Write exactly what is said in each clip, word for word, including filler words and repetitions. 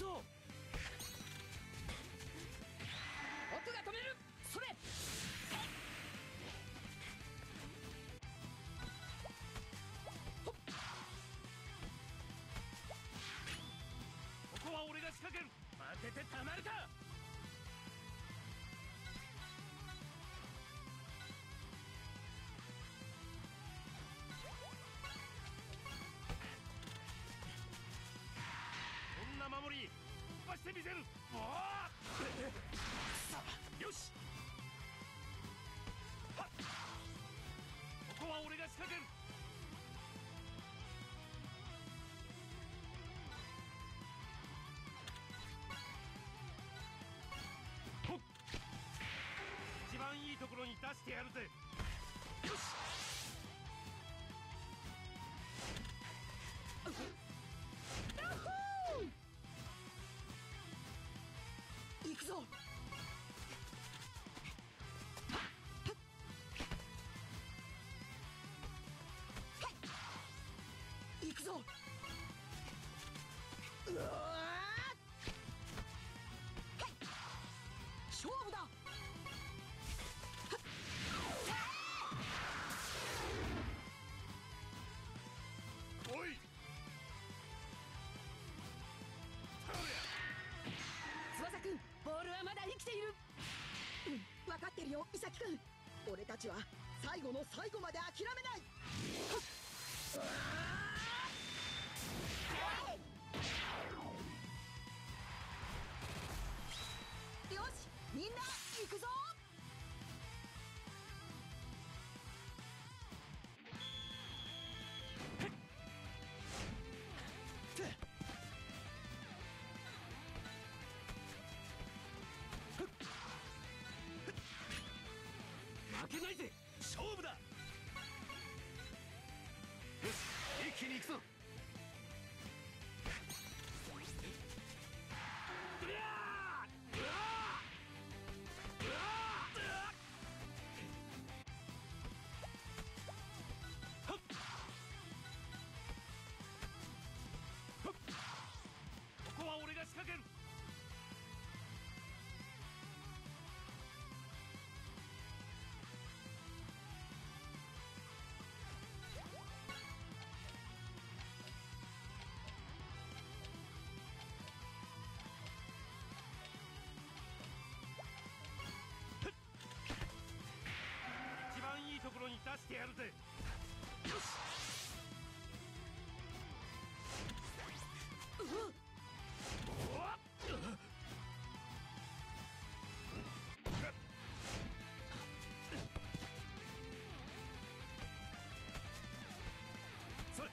ぞ。僕が止める。それ。ここは俺が仕掛ける。待ててたまるか。こんな守り突破してみせる。おおよし。はっ、ここは俺が仕掛ける。ほっ、一番いいところに出してやるぜ。よし。行くぞ。行くぞ。うわ勝負だ。おい翼くん、ボールはまだ生きている。うん、分かってるよ、イサキくん。俺たちは最後の最後まで諦めない。よし、みんな行くぞ。負けないぜ。勝負だ。よし、一気に行くぞ。うわーうわーうわーはっはっ、ここは俺が仕掛ける。一番いいところに出してやるぜ。よし。うわっ、おわっ、それ。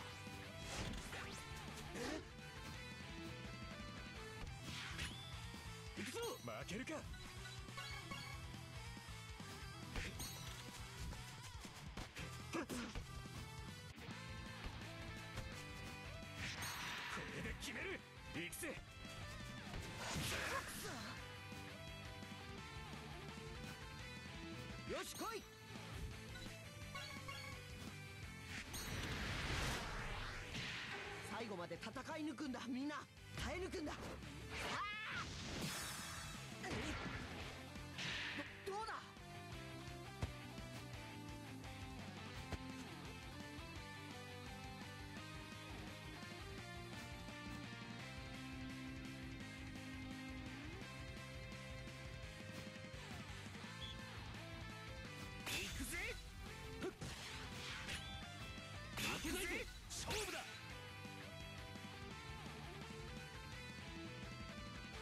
行くぞ。負けるか。これで決める。行くぜ。よし来い。最後まで戦い抜くんだ。みんな耐え抜くんだ。ど、どうだ。行くぜ。負けないぜ。勝負だ。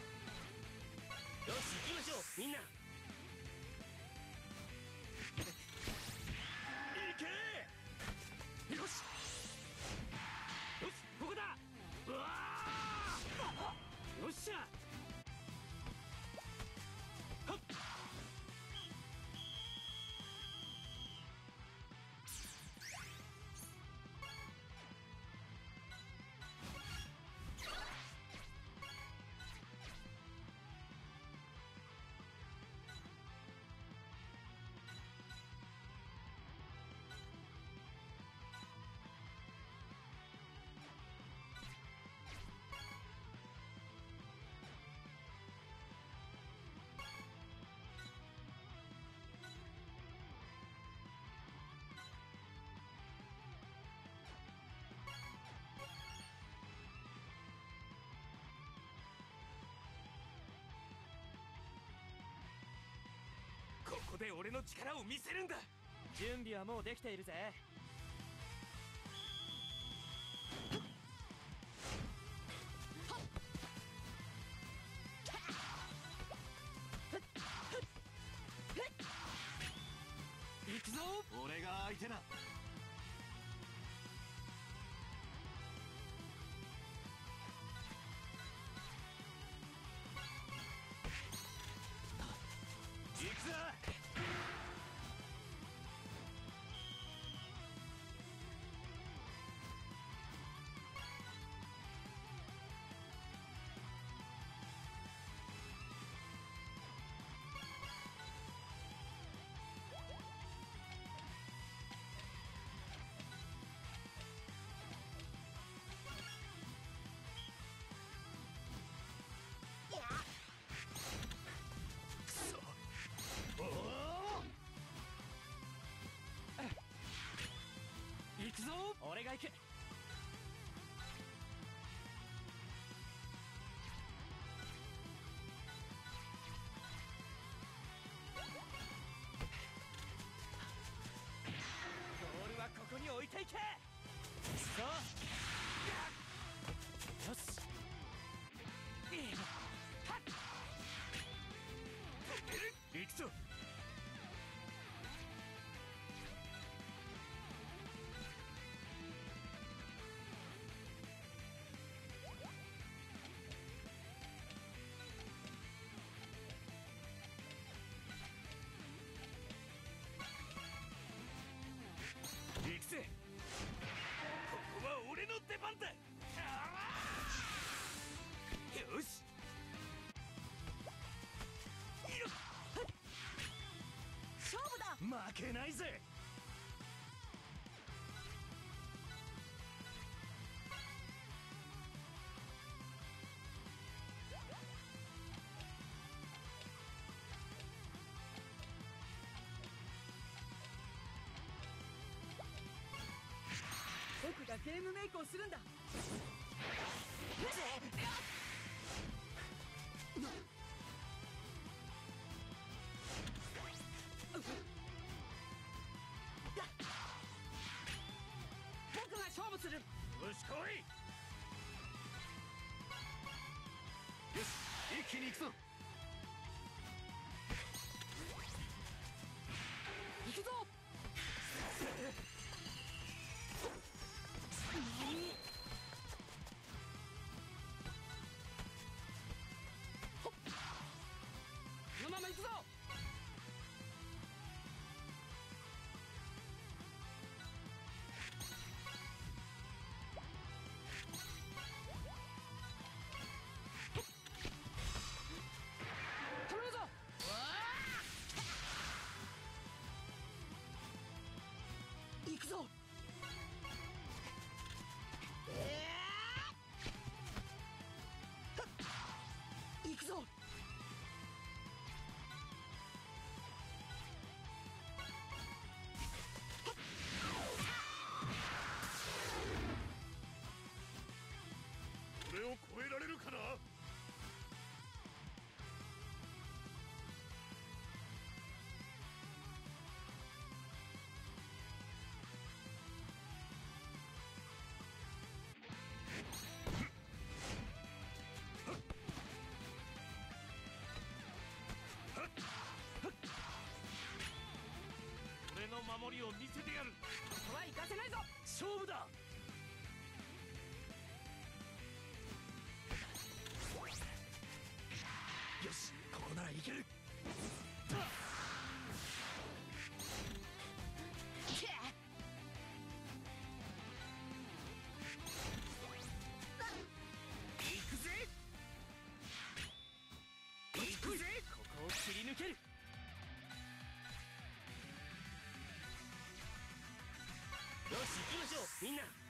で俺の力を見せるんだ。 準備はもうできているぜ。行くぞ。 俺が相手だ。行くぞ。 行くぞ。俺が行く。ボールはここに置いていけ。そうよし。 行くぞ。行くぜ。ここは俺の出番だ。よし。 勝負だ。 負けないぜ。 僕がゲームメイクをするんだ。僕が勝負する。 よし来い。よし一気に行くぞ。 行くぞ。このまま行くぞ。頼むぞ。行くぞ。行くぞ。 俺を超えられるかな。俺の守りを見せてやる。 ここは行かせないぞ。 勝負だ。よしここならいける。行くぜ。行くぜ。 ここを切り抜ける。 よし行きましょうみんな。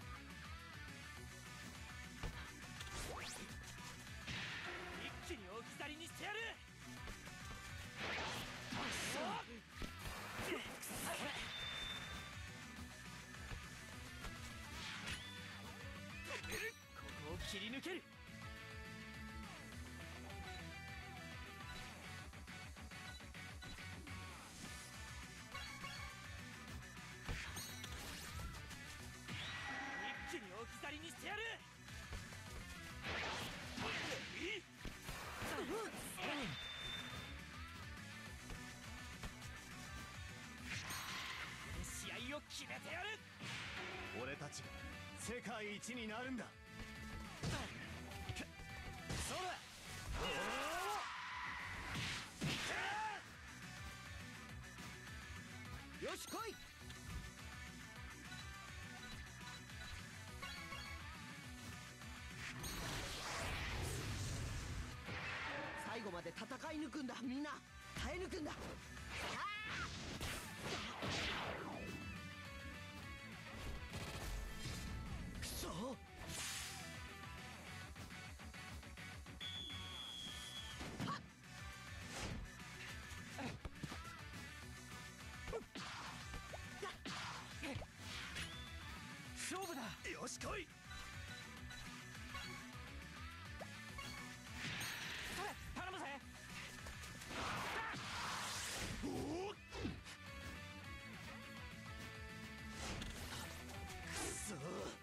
りにしてやる。 いい試合を決めてやる。 俺たちが世界一になるんだ。 そうだ。 よし来い。最後まで戦い抜くんだ。みんな耐え抜くんだ。くそ。 勝負だ。 よし来い。 それ頼むぜ。 おおくそ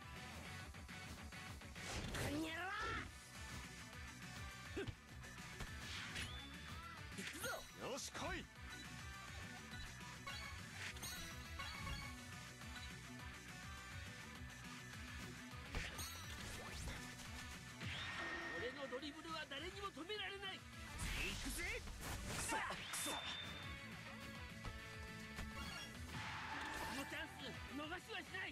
にゃら行くぞ。 よし来い。 俺のドリブルは誰にも止められない。 行くぜ。くそくそ。 このチャンス逃しはしない。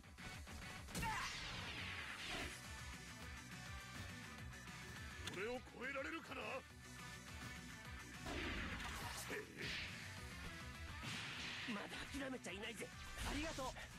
俺を超えられるかな。 まだ諦めちゃいないぜ。ありがとう。